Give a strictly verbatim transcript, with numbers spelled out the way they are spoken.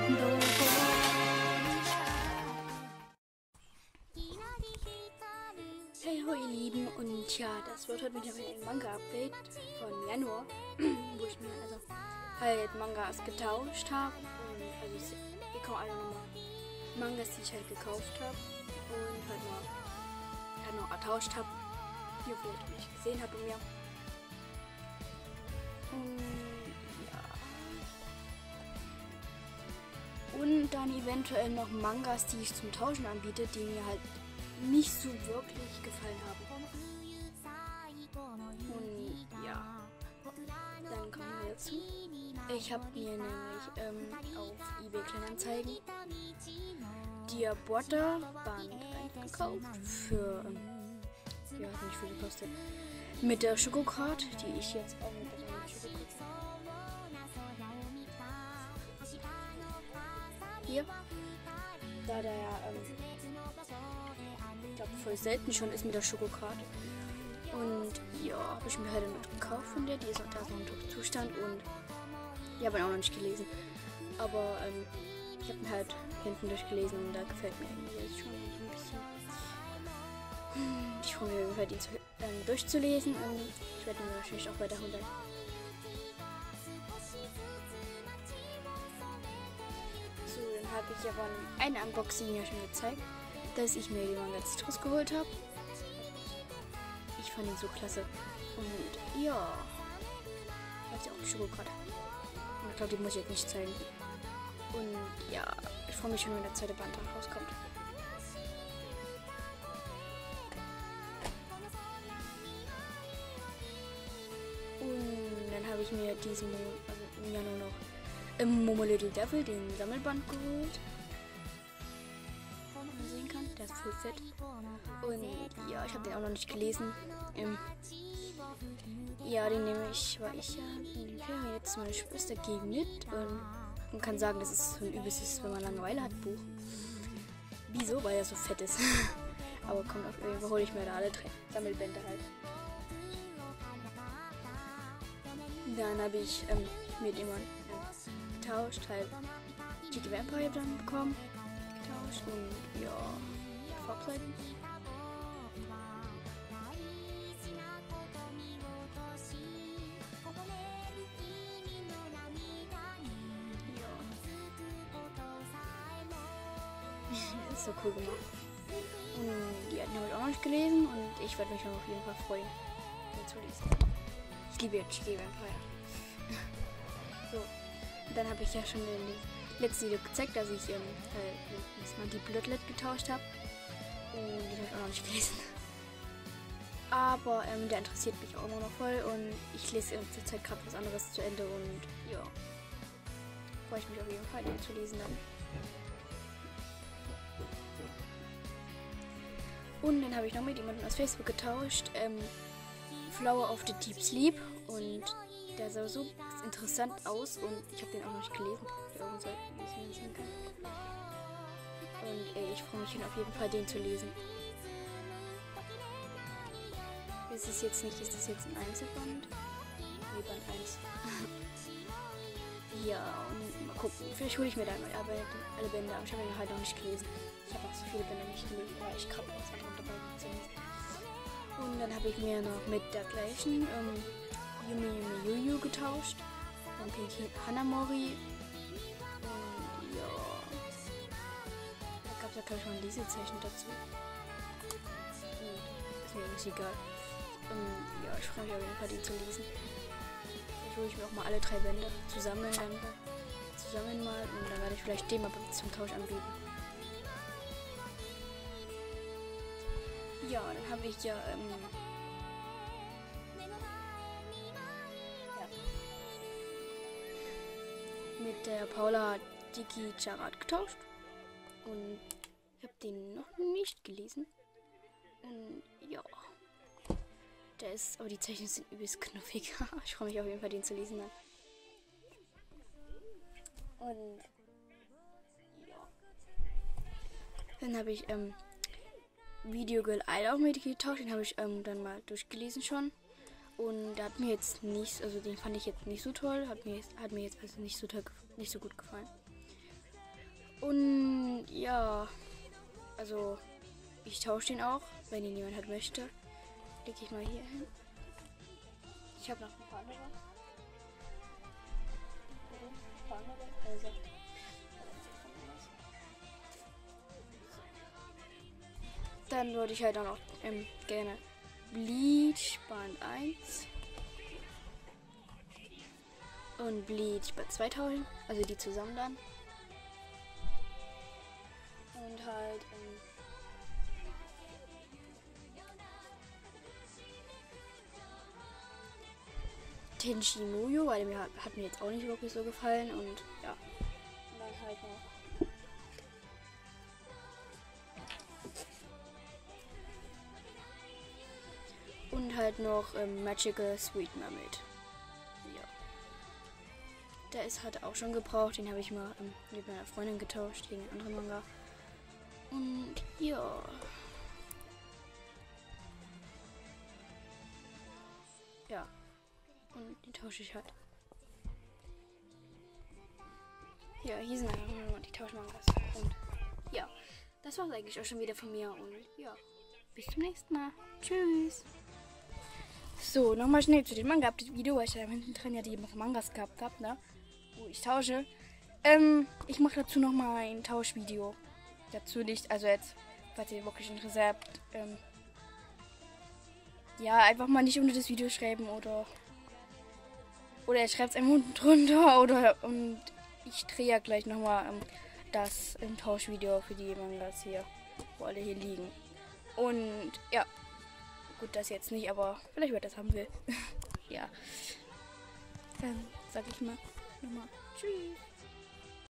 Hey ho ihr Lieben, und ja, das wird heute wieder ein Manga-Update von Januar, wo ich mir also halt Mangas getauscht habe und also es, hier kommen alle nochmal Mangas, die ich halt gekauft habe und halt noch, halt noch ertauscht habe, die ihr vielleicht nicht gesehen habt bei mir. Und ja. Und dann eventuell noch Mangas, die ich zum Tauschen anbiete, die mir halt nicht so wirklich gefallen haben. Und ja, dann kommen wir dazu. Ich habe mir nämlich ähm, auf eBay Kleinanzeigen Diabotta Band gekauft für, ähm, ja, hat nicht viel gekostet, mit der Schokocard, die ich jetzt auch mit der Schokocard hier, da der ähm, ich glaube voll selten schon ist mit der Schokocard. Und ja, habe ich mir halt noch gekauft von der, die ist auch da so im Top-Zustand und die habe ich auch noch nicht gelesen. Aber ähm, ich habe mir halt hinten durchgelesen und da gefällt mir irgendwie jetzt schon so ein bisschen. Ich freue mich auf die zu, ähm, durchzulesen und ich werde mir wahrscheinlich auch weiter holen. So, dann habe ich aber ein Unboxing ja schon gezeigt, dass ich mir die Manga Citrus geholt habe. Ich fand ihn so klasse. Und ja, hat sie auch die Schokocard. Und ich glaube, die muss ich jetzt nicht zeigen. Und ja, ich freue mich schon, wenn der zweite Band rauskommt. Und dann habe ich mir diesen Monat, also im Januar noch im Momo Little Devil den Sammelband geholt. Sehen kann, der ist voll fett. Und ja, ich habe den auch noch nicht gelesen. Ähm, ja, den nehme ich, weil ich ja in den Ferien jetzt meine Schwester gegen mit und man kann sagen, das ist so ein übelstes, wenn man Langeweile hat, Buch. Wieso? Weil er so fett ist. Aber kommt auf jeden Fall, hole ich mir da alle drei Sammelbände halt. Dann habe ich ähm, mit jemandem ähm, getauscht, halt G T Vampire dann bekommen. Getauscht und ja, Farbseiten. Das ist so cool gemacht. Und die hatten habe ich auch noch nicht gelesen und ich werde mich auch auf jeden Fall freuen, den zu lesen. Ich liebe jetzt G T Vampire. So, und dann habe ich ja schon in dem letzten Video gezeigt, dass ich ähm, halt mal die Bloodlet getauscht habe. Und den habe ich auch noch nicht gelesen. Aber ähm, der interessiert mich auch immer noch voll und ich lese in der Zeit gerade was anderes zu Ende und ja, freue ich mich auf jeden Fall, den zu lesen dann. Und dann habe ich noch mit jemandem aus Facebook getauscht, ähm, Flower of the Deep Sleep, und der sah so interessant aus und ich habe den auch noch nicht gelesen. Die Augen sollten ein bisschen lesen können. Und ey, ich freue mich schon auf jeden Fall, den zu lesen. Ist es jetzt nicht, ist das jetzt ein Einzelband? Nee, Band eins. Ja, und mal gucken. Vielleicht hole ich mir da mal alle Bände, aber ich habe ihn halt noch nicht gelesen. Ich habe auch so viele Bände nicht gelesen, weil ich gerade was anderes dabei zu lesen. Und dann habe ich mir noch mit der gleichen ähm, Yumi Yumi Yuyu getauscht. Dann Pinky Hanamori. Und ja. Da gab es ja, glaube ich, mal ein Lesezeichen dazu. Und ist mir irgendwie egal. Und ja, ich freue mich auf jeden Fall, die zu lesen. Vielleicht hole ich mir auch mal alle drei Bände zusammen, dann zusammen mal und dann werde ich vielleicht den mal zum Tausch anbieten. Ja, dann habe ich ja, ähm, ja mit der Paula Diki Charat getauscht und ich habe den noch nicht gelesen. Und ja, der ist, aber die Zeichen sind übelst knuffig. Ich freue mich auf jeden Fall, den zu lesen dann. Und ja, dann habe ich ähm, Video Girl Isle auch mit getauscht, den habe ich ähm, dann mal durchgelesen schon. Und der hat mir jetzt nicht, also den fand ich jetzt nicht so toll, hat mir, hat mir jetzt also nicht so toll, nicht so gut gefallen. Und ja, also ich tausche den auch, wenn ihn jemand halt möchte. Leg ich mal hier hin. Ich habe noch ein paar andere. Ein paar andere. Also. Dann würde ich halt auch noch ähm, gerne Bleach Band eins und Bleach Band zwei tauschen, also die zusammen dann. Und halt ähm, Tenchi Muyo, weil der mir hat, hat mir jetzt auch nicht wirklich so gefallen und ja. Und dann halt noch Und halt noch ähm, Magical Sweet Mermaid. Ja. Der ist halt auch schon gebraucht. Den habe ich mal ähm, mit meiner Freundin getauscht gegen einen anderen Manga. Und ja. Ja. Und die tausche ich halt. Ja, hier sind einfach nur die Tauschmangas. Und ja. Das war's eigentlich auch schon wieder von mir. Und ja. Bis zum nächsten Mal. Tschüss. So, nochmal schnell zu dem Manga-Video, weil ich da hinten drin ja die Mangas gehabt habe, ne? Wo ich tausche. Ähm, ich mache dazu nochmal ein Tauschvideo. Dazu nicht, also jetzt, falls ihr wirklich Interesse habt, ähm, ja, einfach mal nicht unter das Video schreiben oder oder ihr schreibt es einfach unten drunter oder und ich drehe ja gleich nochmal ähm, das im Tauschvideo für die Mangas hier, wo alle hier liegen. Und ja. Gut, das jetzt nicht, aber vielleicht wird das haben will. Ja. Dann sag ich mal nochmal Tschüss.